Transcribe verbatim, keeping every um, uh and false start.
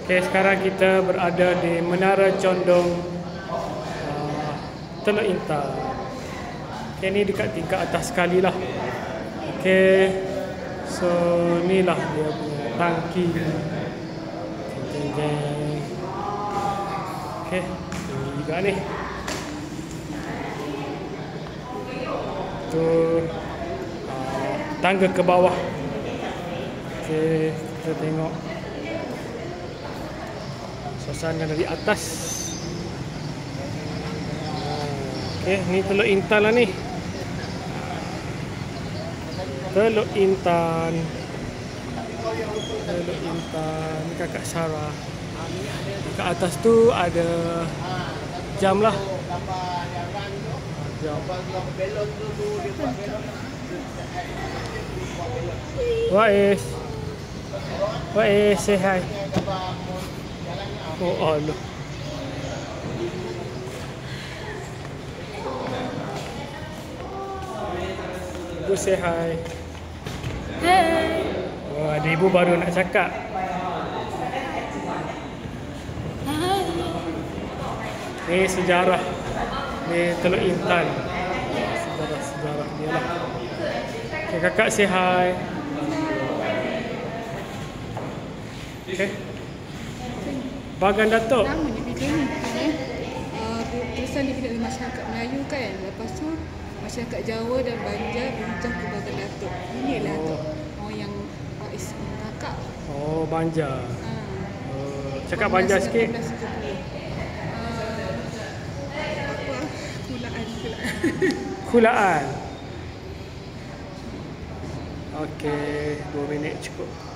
Okay, sekarang kita berada di Menara Condong uh, Teluk Intan. Okay, ni dekat tingkat atas sekali lah. Okay, so ni lah dia punya tangki. Jeng, jeng. Okay, ini juga ni. Tu uh, tangga ke bawah. Okay, kita tengok suasana dari atas. Okay, ni Teluk Intan lah ni. Teluk Intan. Teluk Intan. Ni kakak Sarah. Dekat atas tu ada jam lah. Jam. What is? What is? Say hi. Oh Allah. Ibu say hi. Hai. Oh, ada ibu baru nak cakap. Hai. Ni sejarah. Ni Teluk Intan. Sejarah-sejarah dia lah. Okay, kakak say hi. Okay. Bagan Datuk. Nama dia video ni kan eh. Uh, tulisan dia dari masyarakat Melayu kan. Lepas tu masyarakat Jawa dan Banjar berhujah ke Bagan Datuk. Inilah Oh. tu. Oh yang Faiz kakak. Oh, Banjar. Ha. Oh, cakap Banjar sikit. Uh, apa? Kulaan kulaan. Kulaan. Okey, dua minit cukup.